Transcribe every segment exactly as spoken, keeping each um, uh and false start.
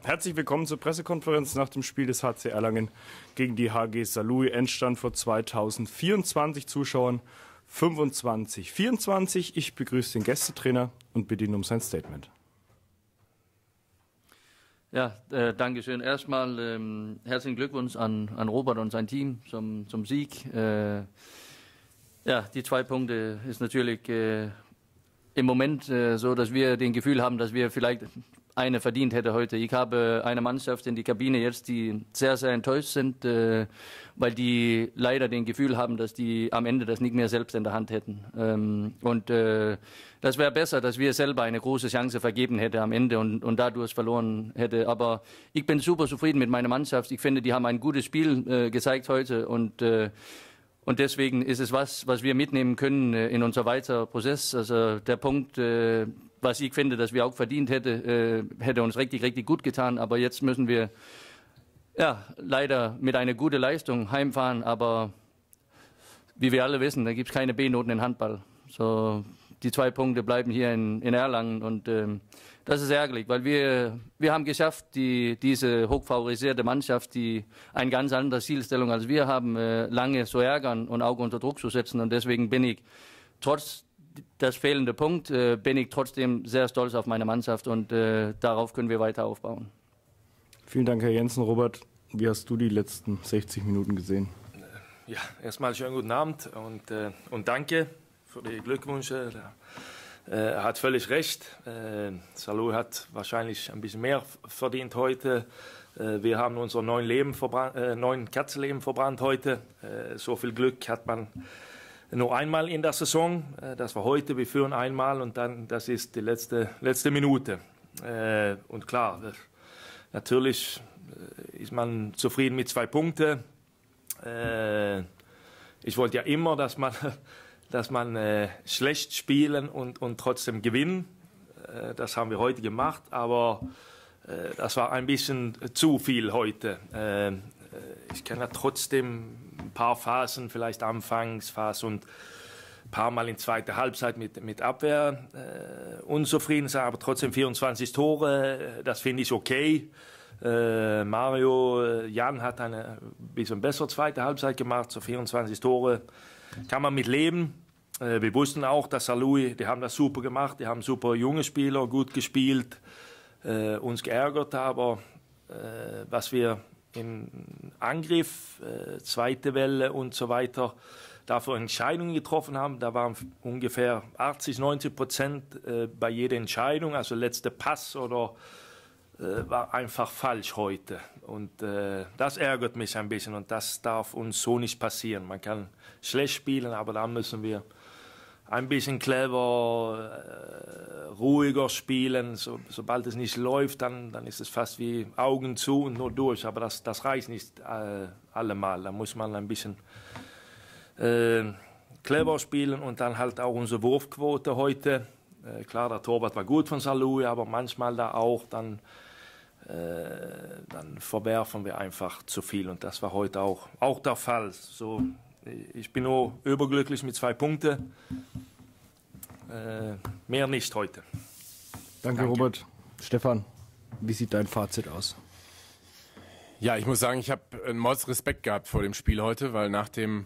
Herzlich willkommen zur Pressekonferenz nach dem Spiel des H C Erlangen gegen die H G Saarlouis. Endstand vor zweitausendvierundzwanzig Zuschauern, fünfundzwanzig vierundzwanzig. Ich begrüße den Gästetrainer und bitte ihn um sein Statement. Ja, äh, danke schön. Erstmal ähm, herzlichen Glückwunsch an, an Robert und sein Team zum, zum Sieg. Äh, ja, die zwei Punkte ist natürlich äh, im Moment äh, so, dass wir den Gefühl haben, dass wir vielleicht eine verdient hätte heute. Ich habe eine Mannschaft in die Kabine jetzt, die sehr, sehr enttäuscht sind, äh, weil die leider den Gefühl haben, dass die am Ende das nicht mehr selbst in der Hand hätten. Ähm, und äh, das wäre besser, dass wir selber eine große Chance vergeben hätten am Ende und, und dadurch verloren hätte. Aber ich bin super zufrieden mit meiner Mannschaft. Ich finde, die haben ein gutes Spiel äh, gezeigt heute und äh, Und deswegen ist es was, was wir mitnehmen können äh, in unser weiterer Prozess. Also der Punkt, äh, was ich finde, dass wir auch verdient hätte, äh, hätte uns richtig, richtig gut getan. Aber jetzt müssen wir ja leider mit einer guten Leistung heimfahren. Aber wie wir alle wissen, da gibt es keine B-Noten in Handball. So, die zwei Punkte bleiben hier in, in Erlangen und ähm, das ist ärgerlich, weil wir, wir haben geschafft, die, diese hochfavorisierte Mannschaft, die eine ganz andere Zielstellung als wir haben, äh, lange zu ärgern und auch unter Druck zu setzen. Und deswegen bin ich, trotz des fehlenden Punkt, äh, bin ich trotzdem sehr stolz auf meine Mannschaft und äh, darauf können wir weiter aufbauen. Vielen Dank, Herr Jensen. Robert, wie hast du die letzten sechzig Minuten gesehen? Ja, erstmal schönen guten Abend und, äh, und danke für die Glückwünsche. Er hat völlig recht. Äh, Saarlouis hat wahrscheinlich ein bisschen mehr verdient heute. Äh, wir haben unser neun Leben verbrannt, äh, neun Katzenleben verbrannt heute. Äh, so viel Glück hat man nur einmal in der Saison. Äh, das war heute. Wir führen einmal und dann, das ist die letzte, letzte Minute. Äh, und klar, das, natürlich ist man zufrieden mit zwei Punkten. Äh, ich wollte ja immer, dass man dass man äh, schlecht spielen und, und trotzdem gewinnen. Äh, das haben wir heute gemacht, aber äh, das war ein bisschen zu viel heute. Äh, ich kenne ja trotzdem ein paar Phasen, vielleicht Anfangsphase und ein paar Mal in zweiter Halbzeit mit, mit Abwehr äh, unzufrieden sein, aber trotzdem vierundzwanzig Tore, das finde ich okay. Äh, Mario, Jan hat eine bisschen bessere zweite Halbzeit gemacht, so vierundzwanzig Tore. Kann man mit leben. Äh, wir wussten auch, dass Saarlouis, die haben das super gemacht, die haben super junge Spieler, gut gespielt, äh, uns geärgert, aber äh, was wir im Angriff, äh, zweite Welle und so weiter, dafür Entscheidungen getroffen haben, da waren ungefähr achtzig, neunzig Prozent äh, bei jeder Entscheidung, also letzter Pass oder äh, war einfach falsch heute. Und äh, das ärgert mich ein bisschen und das darf uns so nicht passieren. Man kann schlecht spielen, aber da müssen wir ein bisschen clever, äh, ruhiger spielen. So, sobald es nicht läuft, dann, dann ist es fast wie Augen zu und nur durch. Aber das, das reicht nicht äh, allemal. Da muss man ein bisschen äh, clever spielen und dann halt auch unsere Wurfquote heute. Äh, klar, der Torwart war gut von Saarlouis, aber manchmal da auch, dann, äh, dann verwerfen wir einfach zu viel. Und das war heute auch, auch der Fall. So, ich bin nur überglücklich mit zwei Punkten. Äh, mehr nicht heute. Danke, Danke, Robert. Stefan, wie sieht dein Fazit aus? Ja, ich muss sagen, ich habe einen Mordsrespekt gehabt vor dem Spiel heute, weil nach dem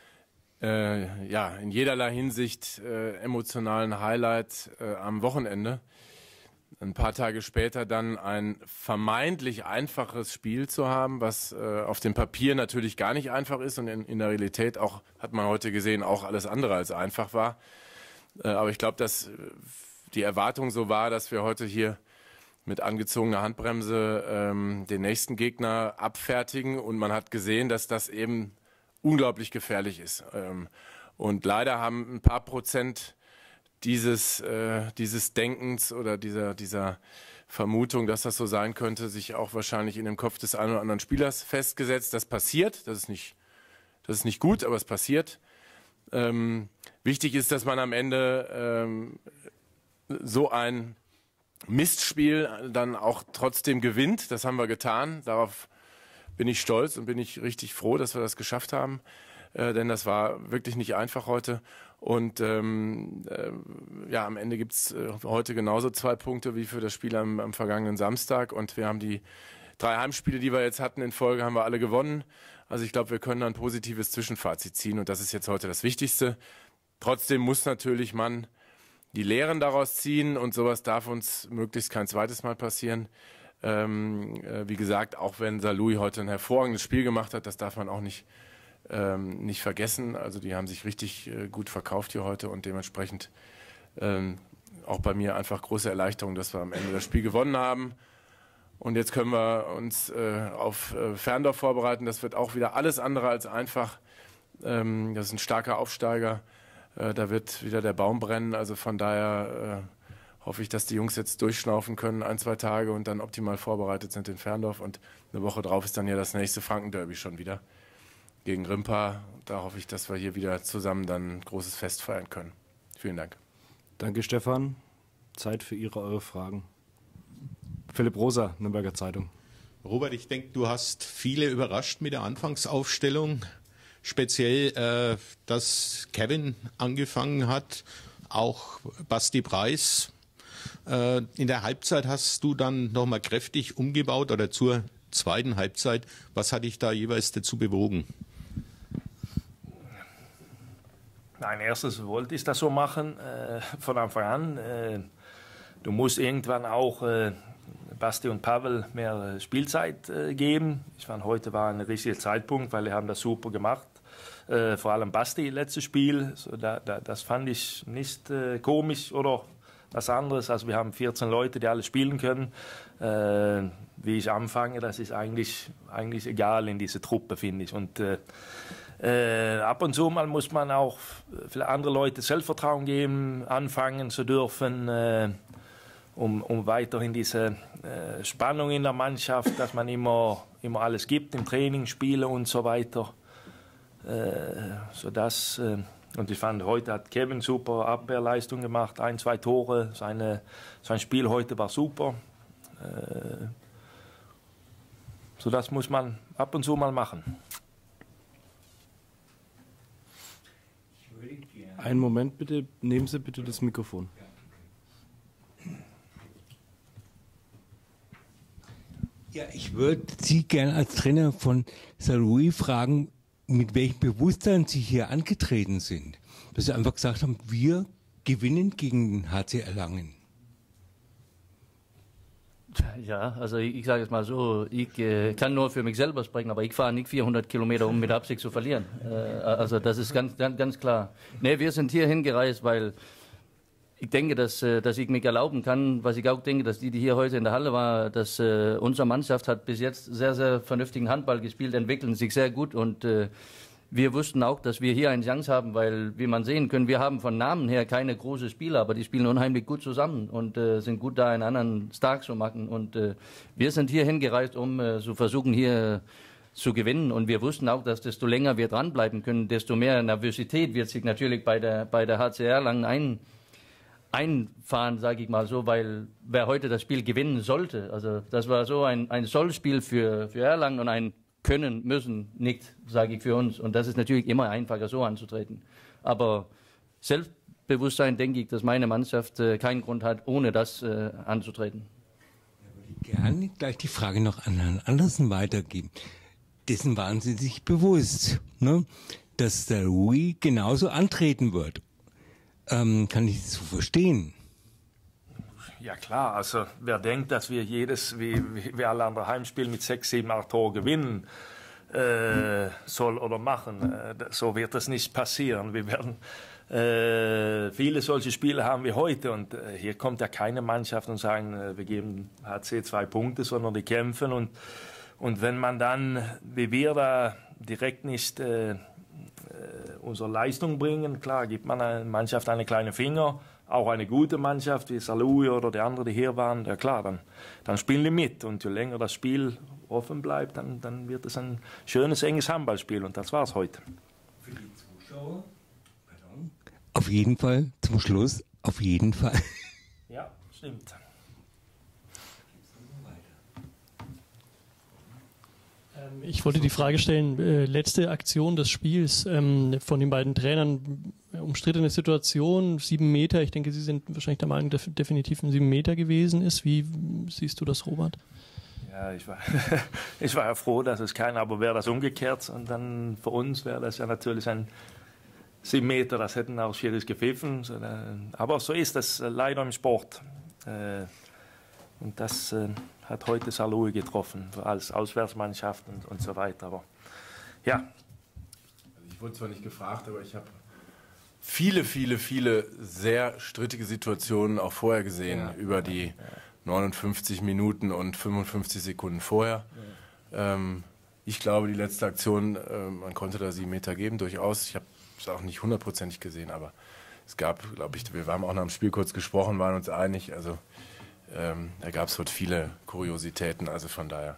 äh, ja, in jederlei Hinsicht äh, emotionalen Highlight äh, am Wochenende ein paar Tage später dann ein vermeintlich einfaches Spiel zu haben, was äh, auf dem Papier natürlich gar nicht einfach ist und in, in der Realität auch, hat man heute gesehen, auch alles andere als einfach war. Äh, aber ich glaube, dass die Erwartung so war, dass wir heute hier mit angezogener Handbremse ähm, den nächsten Gegner abfertigen und man hat gesehen, dass das eben unglaublich gefährlich ist. Ähm, und leider haben ein paar Prozent Dieses, äh, dieses Denkens oder dieser, dieser Vermutung, dass das so sein könnte, sich auch wahrscheinlich in dem Kopf des einen oder anderen Spielers festgesetzt. Das passiert, das ist nicht, das ist nicht gut, aber es passiert. Ähm, wichtig ist, dass man am Ende ähm, so ein Mistspiel dann auch trotzdem gewinnt. Das haben wir getan. Darauf bin ich stolz und bin ich richtig froh, dass wir das geschafft haben. äh, denn das war wirklich nicht einfach heute. Und ähm, äh, ja, am Ende gibt es äh, heute genauso zwei Punkte wie für das Spiel am, am vergangenen Samstag. Und wir haben die drei Heimspiele, die wir jetzt hatten in Folge, haben wir alle gewonnen. Also ich glaube, wir können ein positives Zwischenfazit ziehen. Und das ist jetzt heute das Wichtigste. Trotzdem muss natürlich man die Lehren daraus ziehen. Und sowas darf uns möglichst kein zweites Mal passieren. Ähm, äh, wie gesagt, auch wenn Saarlouis heute ein hervorragendes Spiel gemacht hat, das darf man auch nicht Ähm, nicht vergessen. Also die haben sich richtig äh, gut verkauft hier heute und dementsprechend ähm, auch bei mir einfach große Erleichterung, dass wir am Ende das Spiel gewonnen haben. Und jetzt können wir uns äh, auf äh, Ferndorf vorbereiten. Das wird auch wieder alles andere als einfach. Ähm, das ist ein starker Aufsteiger. Äh, da wird wieder der Baum brennen. Also von daher äh, hoffe ich, dass die Jungs jetzt durchschnaufen können, ein, zwei Tage und dann optimal vorbereitet sind in Ferndorf. Und eine Woche drauf ist dann ja das nächste Franken-Derby schon wieder gegen Rimpa. Da hoffe ich, dass wir hier wieder zusammen dann ein großes Fest feiern können. Vielen Dank. Danke, Stefan. Zeit für Ihre, eure Fragen. Philipp Rosa, Nürnberger Zeitung. Robert, ich denke, du hast viele überrascht mit der Anfangsaufstellung. Speziell, äh, dass Kevin angefangen hat, auch Basti Preis. Äh, in der Halbzeit hast du dann nochmal kräftig umgebaut oder zur zweiten Halbzeit. Was hat dich da jeweils dazu bewogen? Nein, erstens wollte ich das so machen, äh, von Anfang an. Äh, du musst irgendwann auch äh, Basti und Pavel mehr Spielzeit äh, geben. Ich fand, heute war ein richtiger Zeitpunkt, weil die haben das super gemacht. Äh, vor allem Basti, letztes Spiel, so da, da, das fand ich nicht äh, komisch oder was anderes. Also wir haben vierzehn Leute, die alle spielen können. Äh, wie ich anfange, das ist eigentlich, eigentlich egal in dieser Truppe, finde ich. Und äh, Äh, ab und zu mal muss man auch für andere Leute Selbstvertrauen geben, anfangen zu dürfen, äh, um, um weiterhin diese äh, Spannung in der Mannschaft, dass man immer, immer alles gibt im Training, Spiele und so weiter. Äh, so das, äh, und ich fand, heute hat Kevin super Abwehrleistung gemacht, ein, zwei Tore. Seine, sein Spiel heute war super. Äh, so das muss man ab und zu mal machen. Einen Moment bitte, nehmen Sie bitte das Mikrofon. Ja, ich würde Sie gerne als Trainer von Saarlouis fragen, mit welchem Bewusstsein Sie hier angetreten sind. Dass Sie einfach gesagt haben, wir gewinnen gegen den H C Erlangen. Ja, also ich, ich sage jetzt mal so, ich äh, kann nur für mich selber sprechen, aber ich fahre nicht vierhundert Kilometer, um mit Absicht zu verlieren. Äh, also das ist ganz, ganz, ganz klar. Nee, wir sind hier hingereist, weil ich denke, dass, äh, dass ich mich erlauben kann, was ich auch denke, dass die, die hier heute in der Halle war, dass äh, unsere Mannschaft hat bis jetzt sehr, sehr vernünftigen Handball gespielt, entwickeln sich sehr gut und äh, wir wussten auch, dass wir hier eine Chance haben, weil, wie man sehen können, wir haben von Namen her keine großen Spieler, aber die spielen unheimlich gut zusammen und äh, sind gut da, einen anderen stark zu machen. Und äh, wir sind hier hingereist, um äh, zu versuchen, hier äh, zu gewinnen. Und wir wussten auch, dass desto länger wir dranbleiben können, desto mehr Nervosität wird sich natürlich bei der, bei der H C Erlangen ein, einfahren, sage ich mal so, weil wer heute das Spiel gewinnen sollte, also das war so ein, ein Sollspiel für, für Erlangen und ein können, müssen nicht, sage ich für uns. Und das ist natürlich immer einfacher, so anzutreten. Aber Selbstbewusstsein, denke ich, dass meine Mannschaft äh, keinen Grund hat, ohne das äh, anzutreten. Ich würde gerne gleich die Frage noch an Herrn Andersen weitergeben. Dessen waren Sie sich bewusst, ne? Dass der Rui genauso antreten wird. Ähm, kann ich das so verstehen? Ja klar, also wer denkt, dass wir jedes, wie, wie, wie alle anderen Heimspiele mit sechs, sieben, acht Tore gewinnen äh, soll oder machen, äh, so wird das nicht passieren. Wir werden äh, viele solche Spiele haben wie heute und äh, hier kommt ja keine Mannschaft und sagen, äh, wir geben H C zwei Punkte, sondern die kämpfen und, und wenn man dann, wie wir da direkt nicht äh, unsere Leistung bringen, klar, gibt man einer Mannschaft eine kleine Finger, auch eine gute Mannschaft wie Saarlouis oder die anderen, die hier waren, ja klar, dann, dann spielen die mit. Und je länger das Spiel offen bleibt, dann, dann wird es ein schönes, enges Handballspiel. Und das war es heute. Für die Zuschauer? Pardon. Auf jeden Fall, zum Schluss, auf jeden Fall. Ja, stimmt. Ich wollte die Frage stellen, äh, letzte Aktion des Spiels ähm, von den beiden Trainern, umstrittene Situation, sieben Meter, ich denke, Sie sind wahrscheinlich der Meinung, dass definitiv ein sieben Meter gewesen ist. Wie siehst du das, Robert? Ja, ich war, ich war ja froh, dass es kein, aber wäre das umgekehrt und dann für uns wäre das ja natürlich ein sieben Meter, das hätten auch Schiris gepfiffen. Aber so ist das leider im Sport. Und das hat heute Saarlouis getroffen, als Auswärtsmannschaft und, und so weiter. Aber ja. Also ich wurde zwar nicht gefragt, aber ich habe viele, viele, viele sehr strittige Situationen auch vorher gesehen, ja, über die ja. neunundfünfzig Minuten und fünfundfünfzig Sekunden vorher. Ja. Ähm, ich glaube, die letzte Aktion, äh, man konnte da sieben Meter geben, durchaus. Ich habe es auch nicht hundertprozentig gesehen, aber es gab, glaube ich, wir haben auch nach dem Spiel kurz gesprochen, waren uns einig. Also ähm, da gab es heute viele Kuriositäten, also von daher.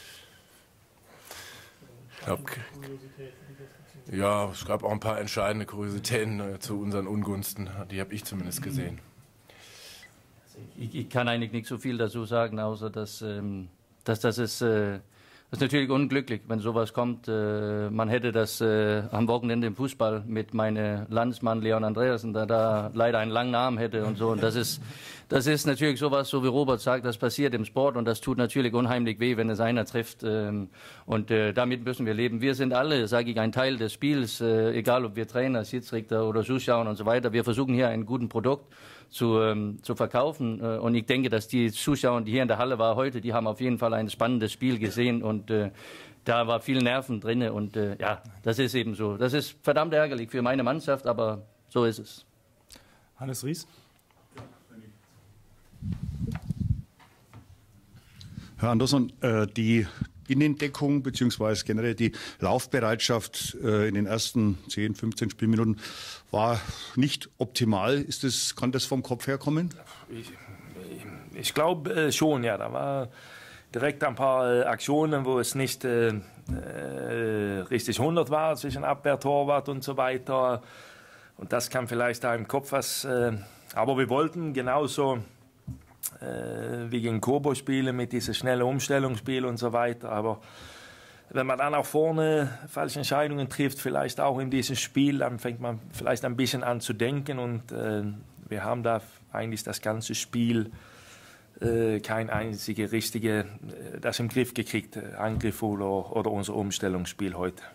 Ich glaube, ja, es gab auch ein paar entscheidende Kuriositäten äh, zu unseren Ungunsten, die habe ich zumindest gesehen. Ich, ich kann eigentlich nicht so viel dazu sagen, außer dass, ähm, dass das ist, äh, das ist natürlich unglücklich, wenn sowas kommt. Äh, man hätte das äh, am Wochenende im Fußball mit meinem Landsmann Leon Andreasen, der da leider einen langen Arm hätte und so. Und das ist, das ist natürlich sowas, so wie Robert sagt, das passiert im Sport und das tut natürlich unheimlich weh, wenn es einer trifft. Ähm, und äh, damit müssen wir leben. Wir sind alle, sage ich, ein Teil des Spiels, äh, egal ob wir Trainer, Schiedsrichter oder Zuschauer und so weiter. Wir versuchen hier ein gutes Produkt zu, ähm, zu verkaufen. Äh, und ich denke, dass die Zuschauer, die hier in der Halle waren heute, die haben auf jeden Fall ein spannendes Spiel gesehen und äh, da war viel Nerven drin und äh, ja, das ist eben so. Das ist verdammt ärgerlich für meine Mannschaft, aber so ist es. Hannes Ries. Herr Andersson, äh, die Innendeckung bzw. generell die Laufbereitschaft äh, in den ersten zehn, fünfzehn Spielminuten war nicht optimal. Ist das, kann das vom Kopf herkommen? Ich, ich glaube äh, schon, ja. Da war direkt ein paar äh, Aktionen, wo es nicht äh, äh, richtig hundert war zwischen Abwehr, Torwart und so weiter. Und das kann vielleicht da im Kopf was. Äh, aber wir wollten genauso äh, wie gegen Coburg spielen mit diesem schnellen Umstellungsspiel und so weiter. Aber wenn man dann auch vorne falsche Entscheidungen trifft, vielleicht auch in diesem Spiel, dann fängt man vielleicht ein bisschen an zu denken. Und äh, wir haben da eigentlich das ganze Spiel äh, kein einziges richtige, äh, das im Griff gekriegt, äh, Angriff oder, oder unser Umstellungsspiel heute.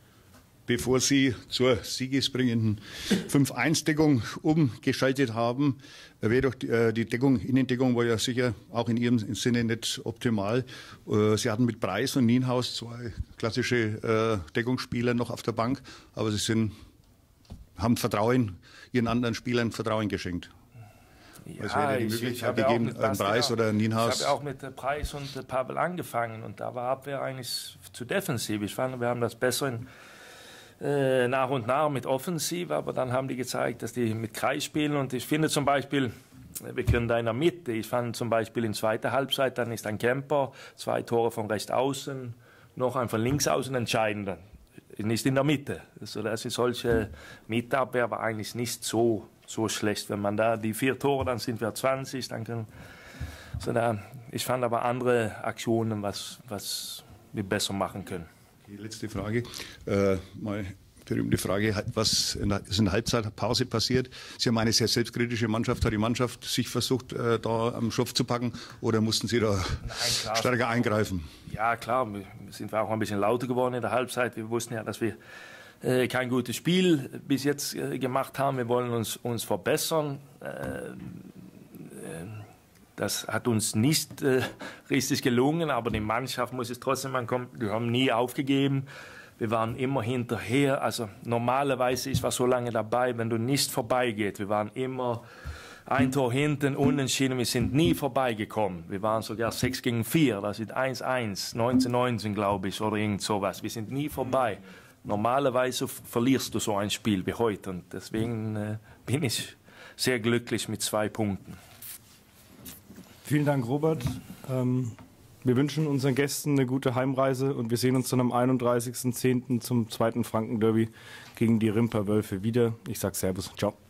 Bevor Sie zur siegesbringenden fünf eins Deckung umgeschaltet haben, wäre doch die, äh, die Deckung, Innendeckung war ja sicher auch in Ihrem Sinne nicht optimal. Äh, Sie hatten mit Preis und Nienhaus zwei klassische äh, Deckungsspieler noch auf der Bank, aber Sie sind, haben Vertrauen, Ihren anderen Spielern Vertrauen geschenkt. Ja, es wäre die ich, Möglichkeit ich gegeben, ja Preis oder Nienhaus. Ich habe auch mit äh, Preis und äh, Pavel angefangen und da war Abwehr eigentlich zu defensiv. Ich fand, wir haben das besser in Äh, nach und nach mit Offensiv, aber dann haben die gezeigt, dass die mit Kreis spielen und ich finde zum Beispiel, wir können da in der Mitte, ich fand zum Beispiel in zweiter Halbzeit, dann ist ein Camper, zwei Tore von rechts außen, noch ein von links außen entscheidender, nicht in der Mitte. Also das ist solche Mittabwehr war eigentlich nicht so, so schlecht, wenn man da die vier Tore, dann sind wir zwanzig, dann können, so da, ich fand aber andere Aktionen, was, was wir besser machen können. Die letzte Frage, äh, mal berühmte Frage, was in der, ist in der Halbzeitpause passiert? Sie haben eine sehr selbstkritische Mannschaft. Hat die Mannschaft sich versucht, äh, da am Schopf zu packen oder mussten Sie da Nein, stärker eingreifen? Ja, klar, wir sind auch ein bisschen lauter geworden in der Halbzeit. Wir wussten ja, dass wir äh, kein gutes Spiel bis jetzt äh, gemacht haben. Wir wollen uns, uns verbessern. Äh, äh, Das hat uns nicht äh, richtig gelungen, aber die Mannschaft muss es trotzdem ankommen. Wir haben nie aufgegeben. Wir waren immer hinterher. Also normalerweise, ich war so lange dabei, wenn du nicht vorbeigeht. Wir waren immer ein Tor hinten, unentschieden. Wir sind nie vorbeigekommen. Wir waren sogar sechs gegen vier. Das ist eins eins, neunzehn neunzehn, glaube ich, oder irgend sowas. Wir sind nie vorbei. Normalerweise verlierst du so ein Spiel wie heute. Und deswegen äh, bin ich sehr glücklich mit zwei Punkten. Vielen Dank, Robert. Ähm, wir wünschen unseren Gästen eine gute Heimreise und wir sehen uns dann am einunddreißigsten zehnten zum zweiten Franken-Derby gegen die Rimper Wölfe wieder. Ich sage Servus. Ciao.